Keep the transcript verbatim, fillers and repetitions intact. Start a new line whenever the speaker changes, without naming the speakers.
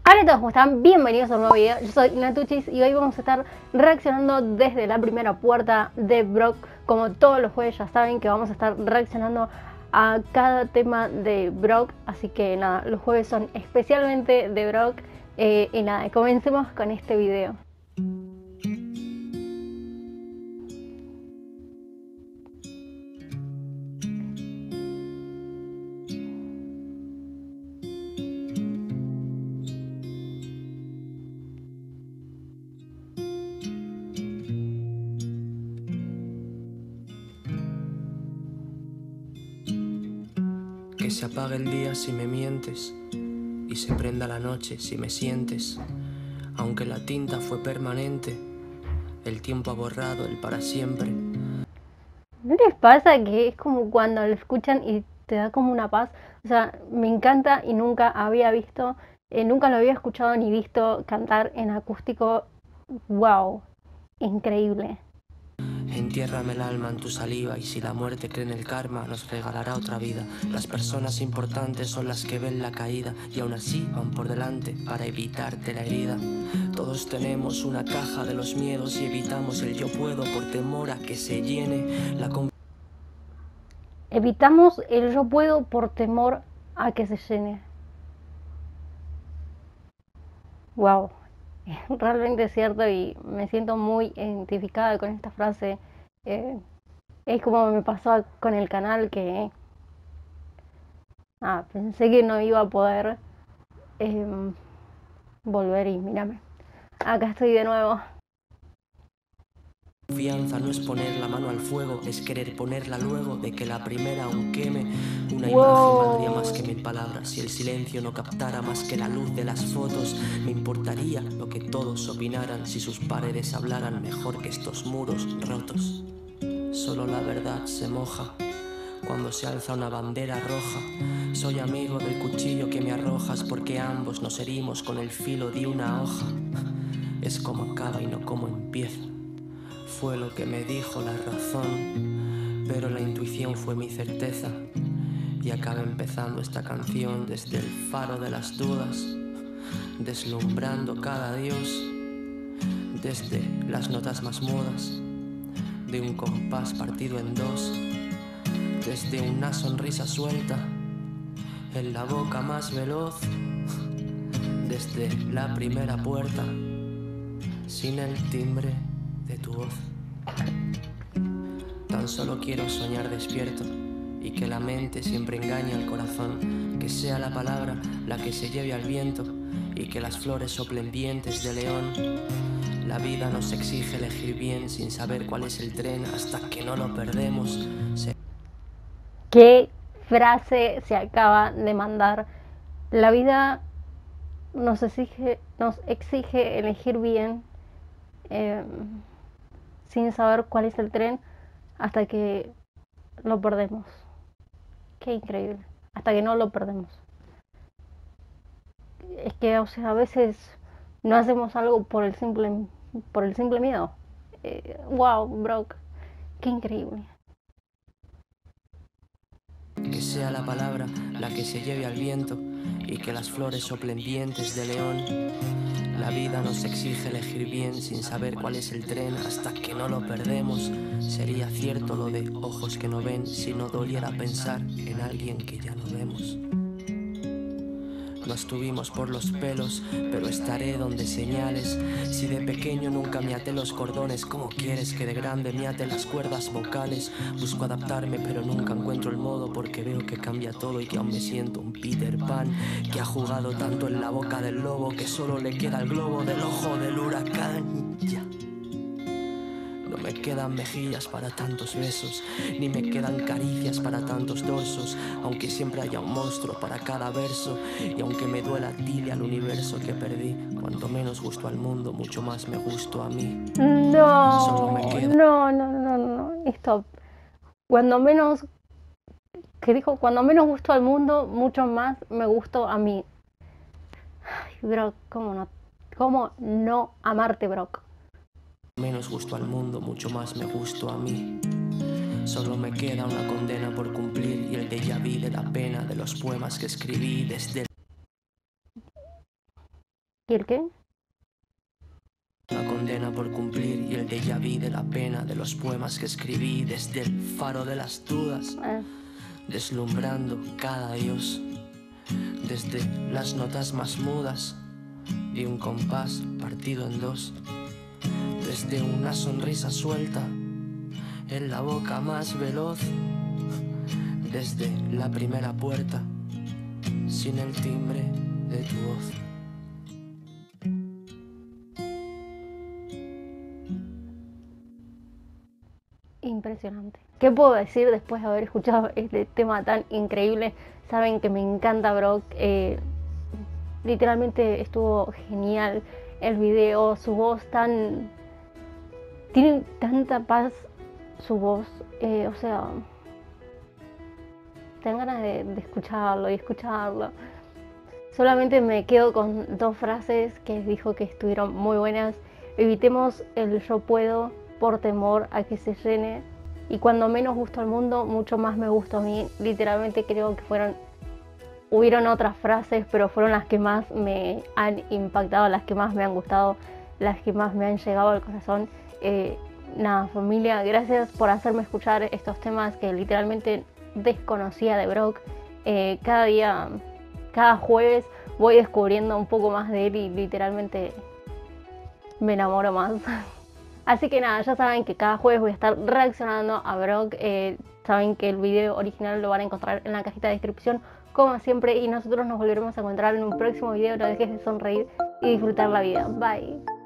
Hola a todos, ¿cómo están? Bienvenidos a un nuevo video. Yo soy Natuchis y hoy vamos a estar reaccionando desde la primera puerta de Brock. Como todos los jueves ya saben que vamos a estar reaccionando a cada tema de Brock. Así que nada, los jueves son especialmente de Brock. Eh, y nada, comencemos con este video.
Que se apague el día si me mientes y se prenda la noche si me sientes. Aunque la tinta fue permanente, el tiempo ha borrado el para siempre.
¿No les pasa que es como cuando lo escuchan y te da como una paz? O sea, me encanta y nunca había visto, eh, nunca lo había escuchado ni visto cantar en acústico. ¡Wow! Increíble.
Entiérrame el alma en tu saliva y si la muerte cree en el karma nos regalará otra vida. Las personas importantes son las que ven la caída y aún así van por delante para evitarte la herida. Todos tenemos una caja de los miedos y evitamos el yo puedo por temor a que se llene la confianza.
Evitamos el yo puedo por temor a que se llene. Wow, realmente es cierto y me siento muy identificada con esta frase. Eh, es como me pasó con el canal que ah, pensé que no iba a poder eh, volver y mírame, acá estoy de nuevo.
Confianza no es poner la mano al fuego, es querer ponerla luego de que la primera aún queme. Una
Wow.
imagen valdría más que mil palabras. Si el silencio no captara más que la luz de las fotos, me importaría lo que todos opinaran si sus paredes hablaran mejor que estos muros rotos. Solo la verdad se moja cuando se alza una bandera roja. Soy amigo del cuchillo que me arrojas porque ambos nos herimos con el filo de una hoja. Es como acaba y no como empieza. Fue lo que me dijo la razón, pero la intuición fue mi certeza. Y acabé empezando esta canción desde el faro de las dudas, deslumbrando cada dios, desde las notas más mudas, de un compás partido en dos, desde una sonrisa suelta, en la boca más veloz, desde la primera puerta, sin el timbre de tu voz. Tan solo quiero soñar despierto y que la mente siempre engañe al corazón, que sea la palabra la que se lleve al viento y que las flores soplen dientes de león. La vida nos exige elegir bien sin saber cuál es el tren hasta que no lo perdemos. Se...
¿Qué frase se acaba de mandar? La vida nos exige, nos exige elegir bien eh, sin saber cuál es el tren hasta que lo perdemos. Qué increíble. Hasta que no lo perdemos. Es que, o sea, a veces no hacemos algo por el simple, por el simple miedo. Eh, wow, Brock. Qué increíble.
Que sea la palabra la que se lleve al viento y que las flores soplen dientes de león. La vida nos exige elegir bien sin saber cuál es el tren hasta que no lo perdemos. Sería cierto lo de ojos que no ven si no doliera pensar en alguien que ya no vemos. Nos tuvimos por los pelos, pero estaré donde señales. Si de pequeño nunca me até los cordones, ¿cómo quieres que de grande me ate las cuerdas vocales? Busco adaptarme, pero nunca encuentro el modo porque veo que cambia todo y que aún me siento un Peter Pan que ha jugado tanto en la boca del lobo que solo le queda el globo del ojo del huracán. Ya. No me quedan mejillas para tantos besos, ni me quedan caricias para tantos dorsos, aunque siempre haya un monstruo para cada verso, y aunque me duela dile al universo que perdí. Cuanto menos gusto al mundo, mucho más me gusto a mí.
No,
Solo me queda...
no, no, no, no, stop. Cuando menos, que dijo, cuando menos gusto al mundo, mucho más me gusto a mí. Ay, Brock, ¿cómo no, cómo no amarte, Brock?
Menos gusto al mundo, mucho más me gusto a mí. Solo me queda una condena por cumplir y el déjà vu de la pena de los poemas que escribí desde el...
¿Y el qué?
Una condena por cumplir y el déjà vu de la pena de los poemas que escribí desde el faro de las dudas,
Ah,
deslumbrando cada dios, desde las notas más mudas de un compás partido en dos, desde una sonrisa suelta en la boca más veloz, desde la primera puerta sin el timbre de tu voz.
impresionante. ¿Qué puedo decir después de haber escuchado este tema tan increíble? Saben que me encanta Brock. Eh, literalmente estuvo genial el video, su voz tan... Tiene tanta paz su voz. Eh, o sea... Tengo ganas de, de escucharlo y escucharlo. Solamente me quedo con dos frases que dijo que estuvieron muy buenas. Evitemos el yo puedo por temor a que se llene. Y cuando menos gusto al mundo, mucho más me gusta a mí. Literalmente creo que fueron... Hubieron otras frases, pero fueron las que más me han impactado, las que más me han gustado, las que más me han llegado al corazón. Eh, nada, familia, gracias por hacerme escuchar estos temas que literalmente desconocía de Brock. Eh, cada día, cada jueves voy descubriendo un poco más de él y literalmente me enamoro más. Así que nada, ya saben que cada jueves voy a estar reaccionando a Brock. Eh, saben que el video original lo van a encontrar en la cajita de descripción, como siempre, y nosotros nos volveremos a encontrar en un próximo video. No dejes de sonreír y disfrutar la vida. Bye.